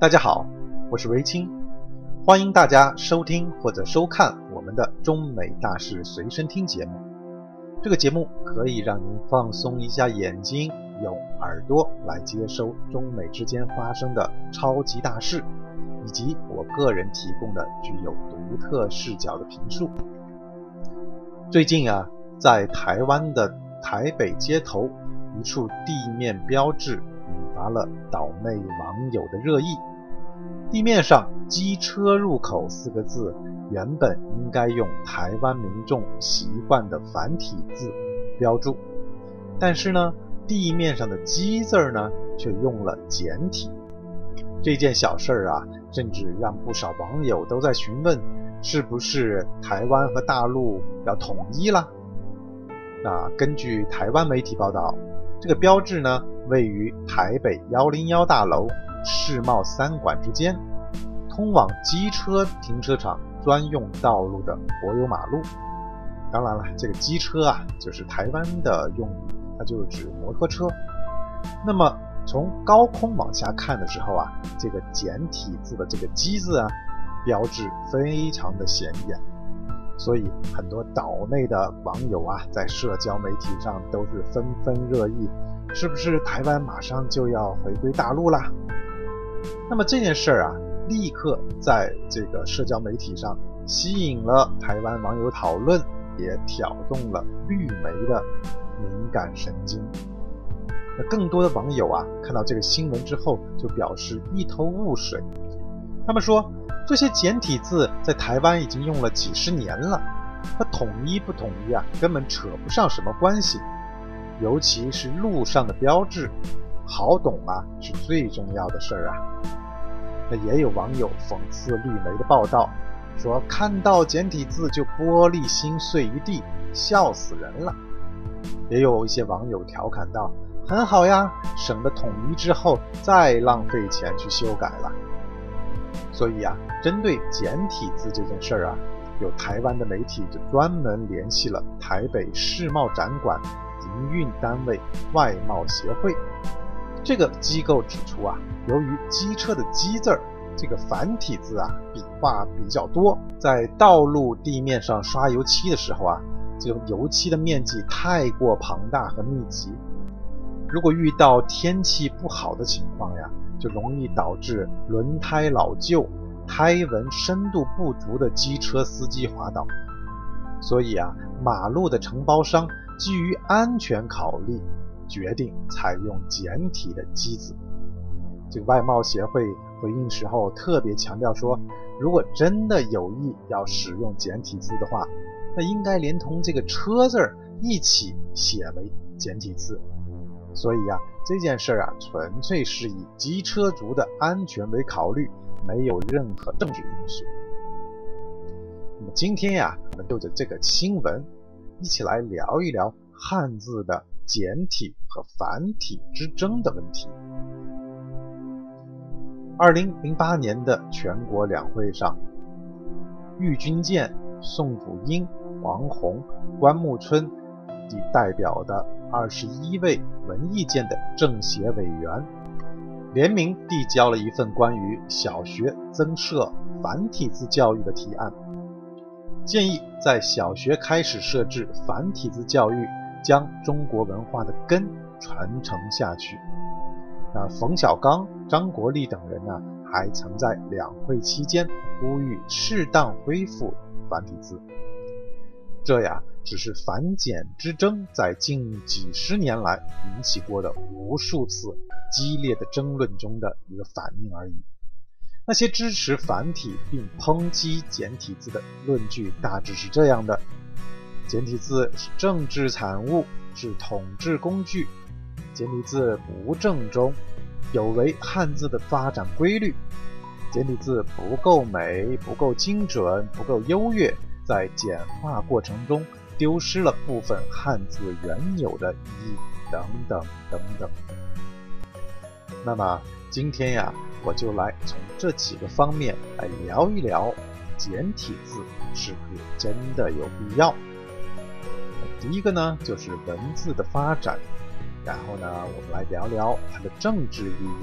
大家好，我是维清，欢迎大家收听或者收看我们的中美大事随身听节目。这个节目可以让您放松一下眼睛，用耳朵来接收中美之间发生的超级大事，以及我个人提供的具有独特视角的评述。最近在台湾的台北街头一处地面标志引发了岛内网友的热议。地面上机车入口4个字原本应该用台湾民众习惯的繁体字标注，但是呢，地面上的机字呢却用了简体。这件小事甚至让不少网友都在询问，是不是台湾和大陆要统一了？那根据台湾媒体报道，这个标志呢位于台北101大楼世贸3馆之间，通往机车停车场专用道路的柏油马路。当然了，这个机车就是台湾的用语，它就是指摩托车。那么从高空往下看的时候这个简体字的这个机字标志非常的显眼，所以很多岛内的网友在社交媒体上都是纷纷热议，是不是台湾马上就要回归大陆啦？那么这件事立刻在这个社交媒体上吸引了台湾网友讨论，也挑动了绿媒的敏感神经。那更多的网友看到这个新闻之后就表示一头雾水，他们说这些简体字在台湾已经用了几十年了，它统一不统一根本扯不上什么关系，尤其是路上的标志好懂是最重要的事那也有网友讽刺绿媒的报道，说看到简体字就玻璃心碎一地，笑死人了。也有一些网友调侃道，很好省得统一之后再浪费钱去修改了。所以针对简体字这件事有台湾的媒体就专门联系了台北世贸展馆营运单位外贸协会。这个机构指出由于机车的机字这个繁体字笔画比较多，在道路地面上刷油漆的时候这个油漆的面积太过庞大和密集，如果遇到天气不好的情况就容易导致轮胎老旧、胎纹深度不足的机车司机滑倒。所以马路的承包商基于安全考虑，决定采用简体的机字。这个外贸协会回应时候特别强调说，如果真的有意要使用简体字的话，那应该连同这个车字一起写为简体字。所以这件事纯粹是以机车族的安全为考虑，没有任何政治因素。那么今天我们就着这个新闻一起来聊一聊汉字的简体和繁体之争的问题。2008年的全国两会上，郁钧健、宋祖英、黄宏、关木春以代表的21位文艺界的政协委员联名递交了一份关于小学增设繁体字教育的提案，建议在小学开始设置繁体字教育，将中国文化的根传承下去。那冯小刚、张国立等人还曾在两会期间呼吁适当恢复繁体字。这只是繁简之争在近几十年来引起过的无数次激烈的争论中的一个反应而已。那些支持繁体并抨击简体字的论据大致是这样的：简体字是政治产物，是统治工具，简体字不正宗，有违汉字的发展规律，简体字不够美，不够精准，不够优越，在简化过程中丢失了部分汉字原有的意义，等等等等。那么今天我就来从这几个方面来聊一聊简体字是不是真的有必要。第一个呢就是文字的发展，然后呢我们来聊聊它的政治意义，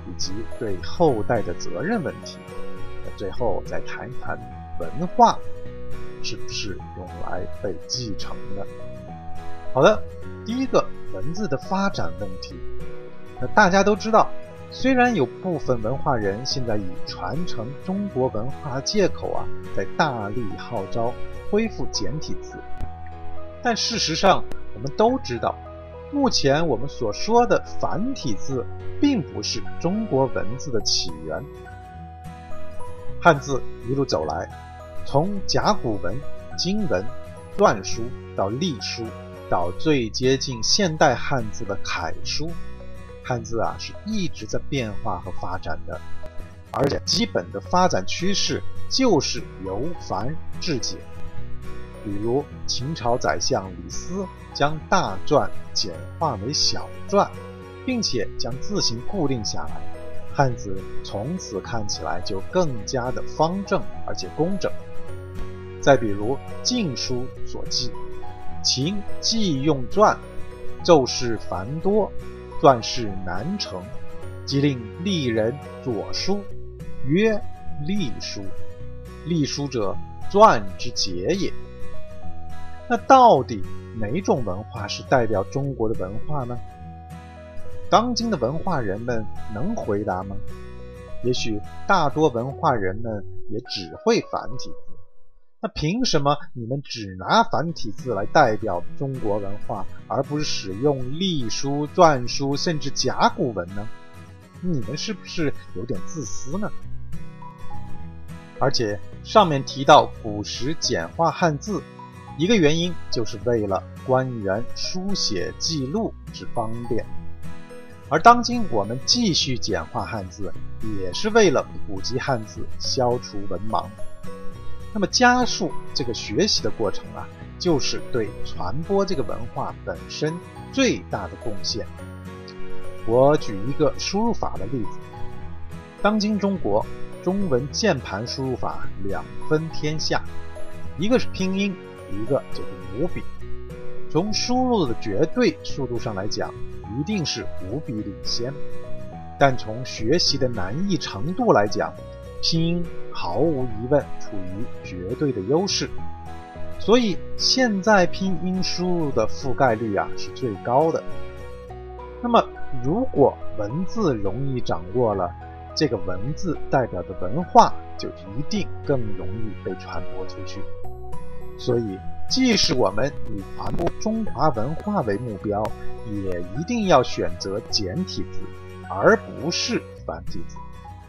以及对后代的责任问题。最后再谈一谈文化是不是用来被继承的。好的，第一个，文字的发展问题。大家都知道，虽然有部分文化人现在以传承中国文化借口在大力号召恢复简体字，但事实上我们都知道，目前我们所说的繁体字并不是中国文字的起源。汉字一路走来，从甲骨文、金文、篆书到隶书，到最接近现代汉字的楷书，汉字是一直在变化和发展的，而且基本的发展趋势就是由繁至简。比如秦朝宰相李斯将大篆简化为小篆，并且将字形固定下来，汉字从此看起来就更加的方正而且工整。再比如《晋书》所记，秦既用篆，奏事繁多，篆事难成，即令隶人左书，曰隶书。隶书者，篆之节也。那到底哪种文化是代表中国的文化呢？当今的文化人们能回答吗？也许大多文化人们也只会繁体字。那凭什么你们只拿繁体字来代表中国文化，而不是使用隶书、篆书甚至甲骨文呢？你们是不是有点自私呢？而且上面提到古时简化汉字，一个原因就是为了官员书写记录之方便，而当今我们继续简化汉字，也是为了普及汉字，消除文盲。那么加速这个学习的过程就是对传播这个文化本身最大的贡献。我举一个输入法的例子，当今中国中文键盘输入法两分天下，一个是拼音，一个就是五笔。从输入的绝对速度上来讲，一定是五笔领先，但从学习的难易程度来讲，拼音毫无疑问处于绝对的优势。所以现在拼音输入的覆盖率是最高的。那么如果文字容易掌握了，这个文字代表的文化就一定更容易被传播出去。所以即使我们以传播中华文化为目标，也一定要选择简体字，而不是繁体字。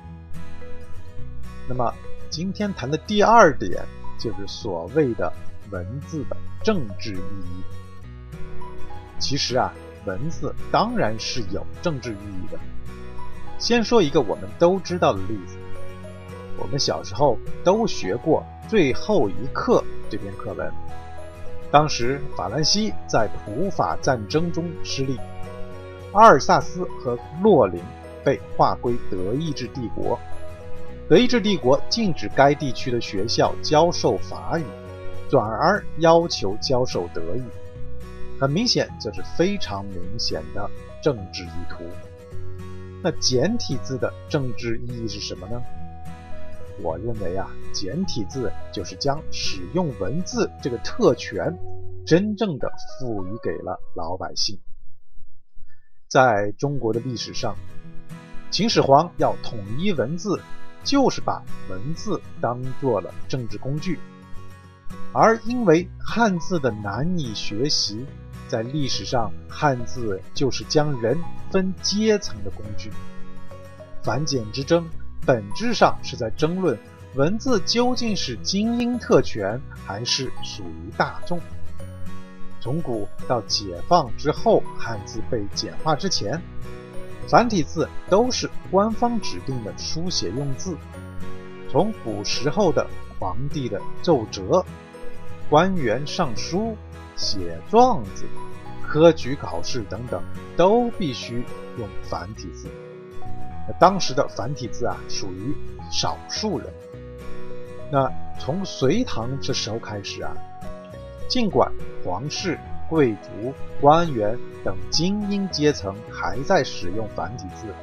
那么今天谈的第二点，就是所谓的文字的政治意义。其实文字当然是有政治意义的。先说一个我们都知道的例子，我们小时候都学过《最后一课》这篇课文。当时法兰西在普法战争中失利，阿尔萨斯和洛林被划归德意志帝国。德意志帝国禁止该地区的学校教授法语，转而要求教授德语。很明显，这是非常明显的政治意图。那简体字的政治意义是什么呢？我认为简体字就是将使用文字这个特权真正的赋予给了老百姓。在中国的历史上，秦始皇要统一文字，就是把文字当作了政治工具。而因为汉字的难以学习，在历史上汉字就是将人分阶层的工具。繁简之争本质上是在争论文字究竟是精英特权还是属于大众。从古到解放之后，汉字被简化之前，繁体字都是官方指定的书写用字。从古时候的皇帝的奏折、官员上书、写状子、科举考试等等，都必须用繁体字。当时的繁体字属于少数人。那从隋唐这时候开始尽管皇室、贵族、官员等精英阶层还在使用繁体字，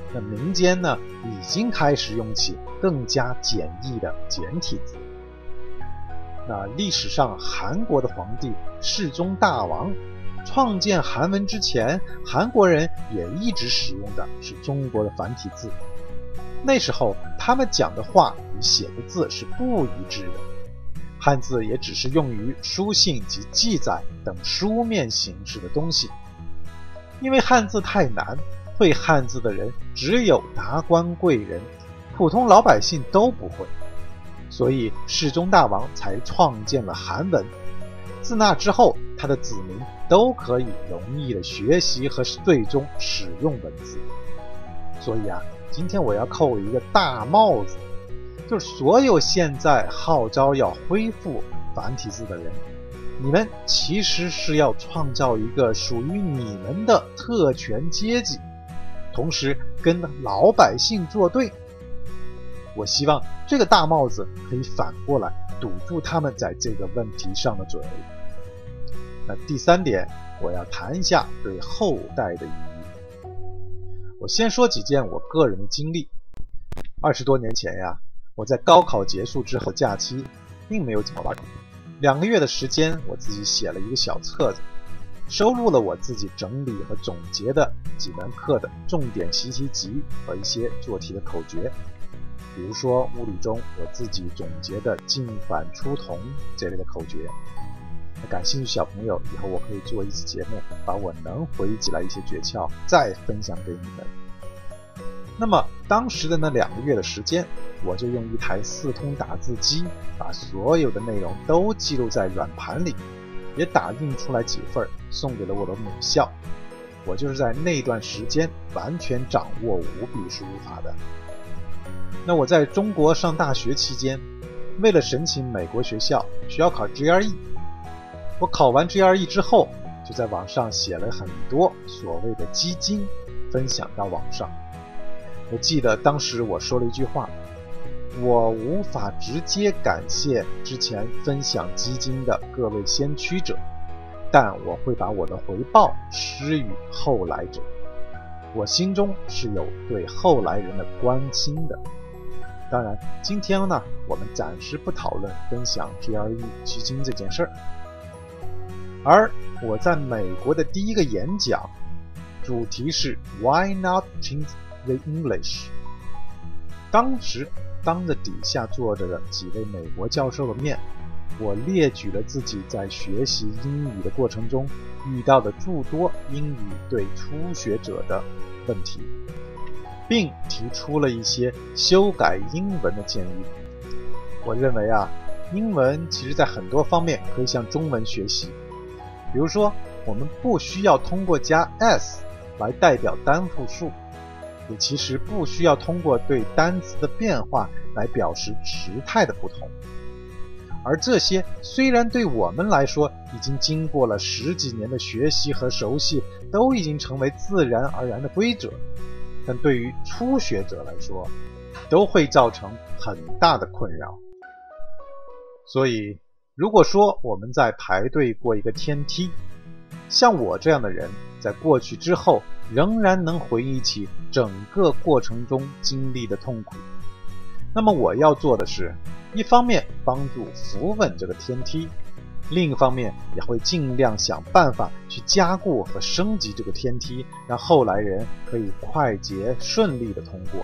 那民间呢已经开始用起更加简易的简体字。那历史上韩国的皇帝世宗大王创建韩文之前，韩国人也一直使用的是中国的繁体字。那时候他们讲的话与写的字是不一致的，汉字也只是用于书信及记载等书面形式的东西。因为汉字太难，会汉字的人只有达官贵人，普通老百姓都不会，所以世宗大王才创建了韩文。自那之后，他的子民都可以容易的学习和最终使用文字。所以今天我要扣一个大帽子，就是所有现在号召要恢复繁体字的人，你们其实是要创造一个属于你们的特权阶级，同时跟老百姓作对。我希望这个大帽子可以反过来堵住他们在这个问题上的嘴。那第3点，我要谈一下对后代的意义。我先说几件我个人的经历。20多年前我在高考结束之后假期并没有怎么玩，2个月的时间，我自己写了一个小册子，收录了我自己整理和总结的几门课的重点习题集和一些做题的口诀。比如说物理中我自己总结的进反出同这类的口诀。感兴趣小朋友，以后我可以做一期节目，把我能回忆起来一些诀窍再分享给你们。那么当时的那2个月的时间，我就用一台4通打字机把所有的内容都记录在软盘里，也打印出来几份送给了我的母校。我就是在那段时间完全掌握5笔输入法的。那我在中国上大学期间，为了申请美国学校需要考 GRE， 我考完 GRE 之后就在网上写了很多所谓的基金分享到网上。我记得当时我说了一句话，我无法直接感谢之前分享基金的各位先驱者，但我会把我的回报施予后来者。我心中是有对后来人的关心的。当然今天呢，我们暂时不讨论分享 GRE 基金这件事儿。而我在美国的第一个演讲主题是 Why not change the English。 当时当着底下坐着的几位美国教授的面，我列举了自己在学习英语的过程中遇到的诸多英语对初学者的问题，并提出了一些修改英文的建议。我认为英文其实在很多方面可以向中文学习。比如说，我们不需要通过加 s 来代表单复数，也其实不需要通过对单词的变化来表示时态的不同。而这些虽然对我们来说已经经过了10几年的学习和熟悉，都已经成为自然而然的规则，但对于初学者来说都会造成很大的困扰。所以如果说我们在排队过一个天梯，像我这样的人在过去之后仍然能回忆起整个过程中经历的痛苦，那么我要做的是，一方面帮助扶稳这个天梯，另一方面也会尽量想办法去加固和升级这个天梯，让后来人可以快捷顺利的通过。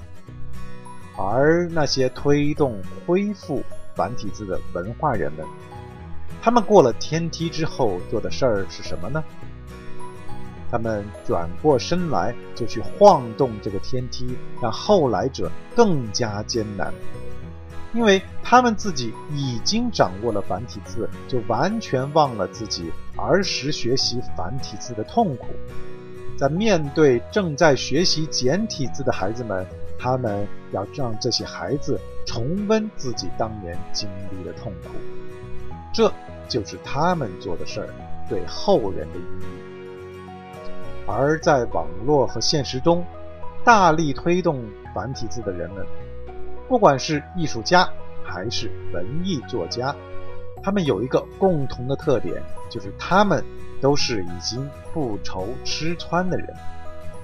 而那些推动恢复繁体字的文化人们，他们过了天梯之后做的事儿是什么呢？他们转过身来就去晃动这个天梯，让后来者更加艰难。因为他们自己已经掌握了繁体字，就完全忘了自己儿时学习繁体字的痛苦。在面对正在学习简体字的孩子们，他们要让这些孩子重温自己当年经历的痛苦，这就是他们做的事儿对后人的意义。而在网络和现实中，大力推动繁体字的人们，不管是艺术家还是文艺作家，他们有一个共同的特点，就是他们都是已经不愁吃穿的人。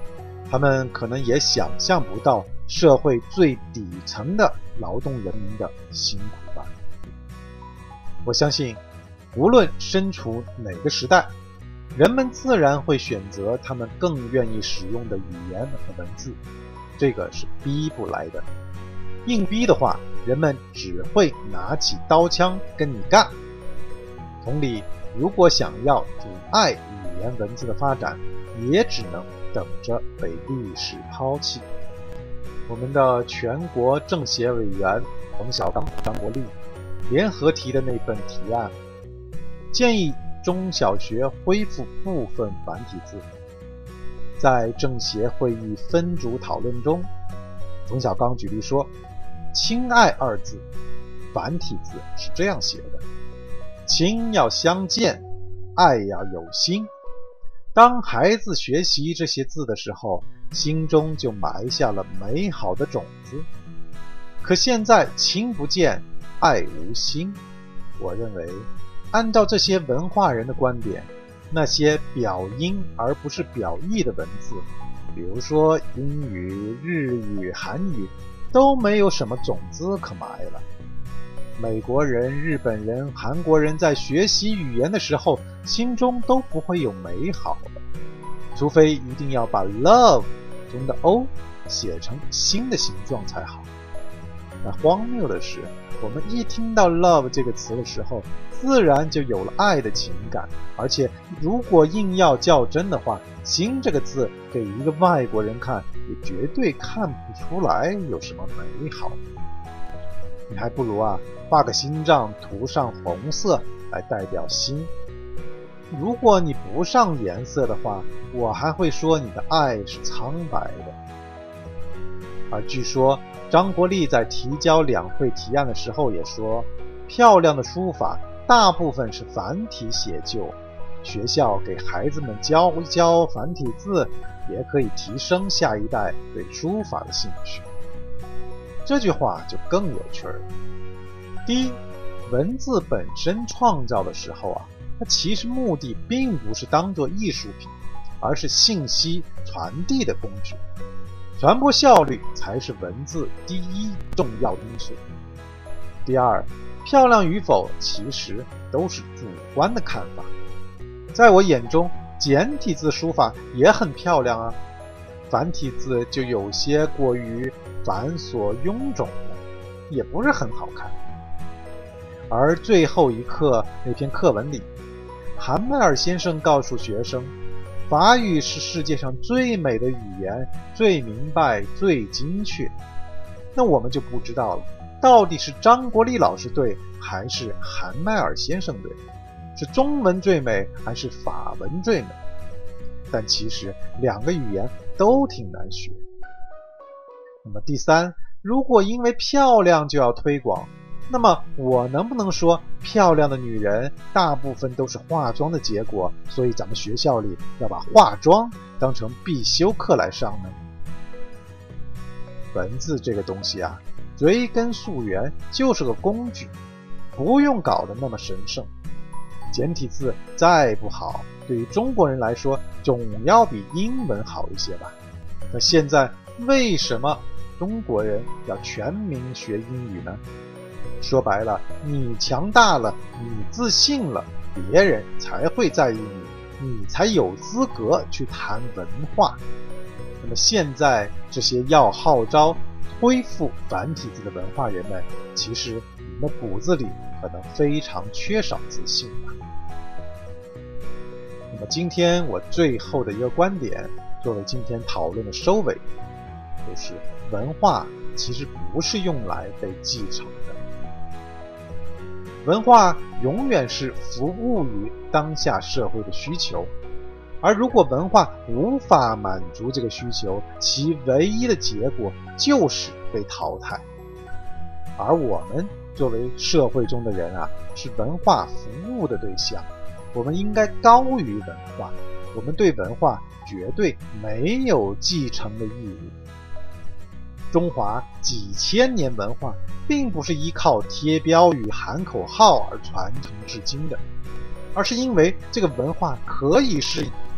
他们可能也想象不到社会最底层的劳动人民的辛苦吧。我相信，无论身处哪个时代，人们自然会选择他们更愿意使用的语言和文字，这个是逼不来的。硬逼的话，人们只会拿起刀枪跟你干。同理，如果想要阻碍语言文字的发展，也只能等着被历史抛弃。我们的全国政协委员冯小刚、张国立联合提的那份提案，建议中小学恢复部分繁体字。在政协会议分组讨论中，冯小刚举例说，亲爱二字繁体字是这样写的，亲要相见，爱要有心。当孩子学习这些字的时候，心中就埋下了美好的种子。可现在亲不见，爱无心。我认为，按照这些文化人的观点，那些表音而不是表意的文字，比如说英语、日语、韩语，都没有什么种子可埋了。美国人、日本人、韩国人在学习语言的时候，心中都不会有美好的，除非一定要把 love 中的 O 写成心的形状才好。那荒谬的是，我们一听到 love 这个词的时候，自然就有了爱的情感，而且如果硬要较真的话，心这个字给一个外国人看，也绝对看不出来有什么美好。你还不如画个心脏，涂上红色来代表心。如果你不上颜色的话，我还会说你的爱是苍白的。而据说张国立在提交两会提案的时候也说，漂亮的书法大部分是繁体写就，学校给孩子们教一教繁体字，也可以提升下一代对书法的兴趣。这句话就更有趣了。第一，文字本身创造的时候它其实目的并不是当作艺术品，而是信息传递的工具。传播效率才是文字第一重要因素。第二，漂亮与否其实都是主观的看法。在我眼中，简体字书法也很漂亮繁体字就有些过于繁琐臃肿了，也不是很好看。而最后一课那篇课文里，韩麦尔先生告诉学生，法语是世界上最美的语言，最明白，最精确。那我们就不知道了，到底是张国立老师对，还是韩麦尔先生对？是中文最美，还是法文最美？但其实两个语言都挺难学。那么第三，如果因为漂亮就要推广，那么我能不能说漂亮的女人大部分都是化妆的结果，所以咱们学校里要把化妆当成必修课来上呢？文字这个东西追根溯源就是个工具，不用搞得那么神圣。简体字再不好，对于中国人来说总要比英文好一些吧。那现在为什么中国人要全民学英语呢？说白了，你强大了，你自信了，别人才会在意你，你才有资格去谈文化。那么现在这些要号召恢复繁体字的文化人们，其实你们骨子里可能非常缺少自信吧。那么今天我最后的一个观点，作为今天讨论的收尾，就是文化其实不是用来被继承的。文化永远是服务于当下社会的需求，而如果文化无法满足这个需求，其唯一的结果就是被淘汰。而我们作为社会中的人是文化服务的对象，我们应该高于文化，我们对文化绝对没有继承的义务。中华几千年文化并不是依靠贴标语喊口号而传承至今的，而是因为这个文化可以是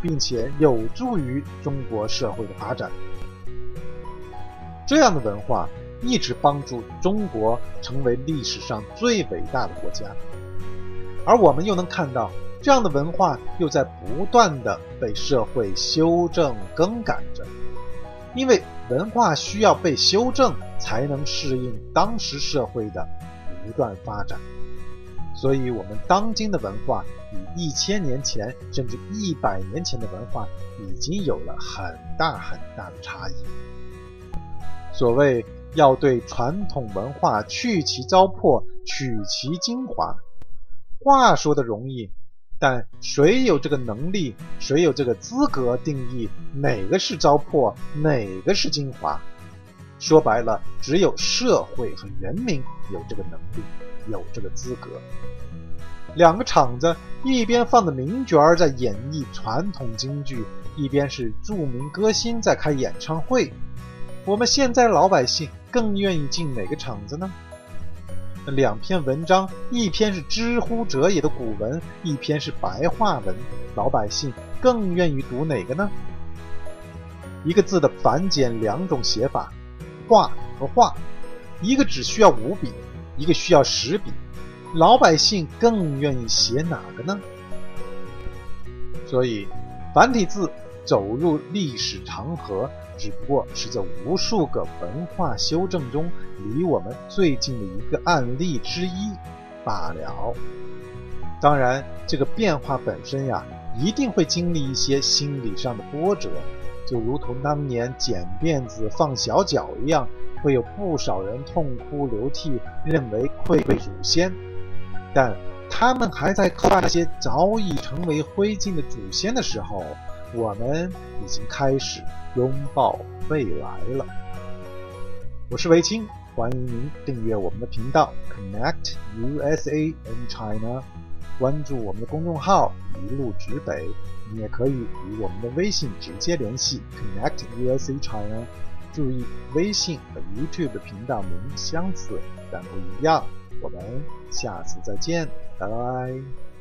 并且有助于中国社会的发展。这样的文化一直帮助中国成为历史上最伟大的国家，而我们又能看到这样的文化又在不断的被社会修正更改着，因为文化需要被修正才能适应当时社会的不断发展，所以我们当今的文化与1000年前甚至100年前的文化已经有了很大很大的差异。所谓要对传统文化去其糟粕，取其精华，话说的容易，但谁有这个能力，谁有这个资格定义哪个是糟粕，哪个是精华？说白了，只有社会和人民有这个能力，有这个资格。两个场子，一边放着名角在演绎传统京剧，一边是著名歌星在开演唱会。我们现在老百姓更愿意进哪个场子呢？两篇文章，一篇是知乎者也的古文，一篇是白话文，老百姓更愿意读哪个呢？一个字的繁简两种写法，画和画，一个只需要5笔，一个需要10笔，老百姓更愿意写哪个呢？所以繁体字走入历史长河，只不过是这无数个文化修正中离我们最近的一个案例之一罢了。当然，这个变化本身呀，一定会经历一些心理上的波折，就如同当年剪辫子放小脚一样，会有不少人痛哭流涕，认为愧对祖先。但他们还在靠那些早已成为灰烬的祖先的时候，我们已经开始拥抱未来了。我是维清，欢迎您订阅我们的频道 Connect USA and China， 关注我们的公众号一路直北，你也可以与我们的微信直接联系 Connect USA China。 注意微信和 YouTube 的频道名相似但不一样。我们下次再见，拜拜。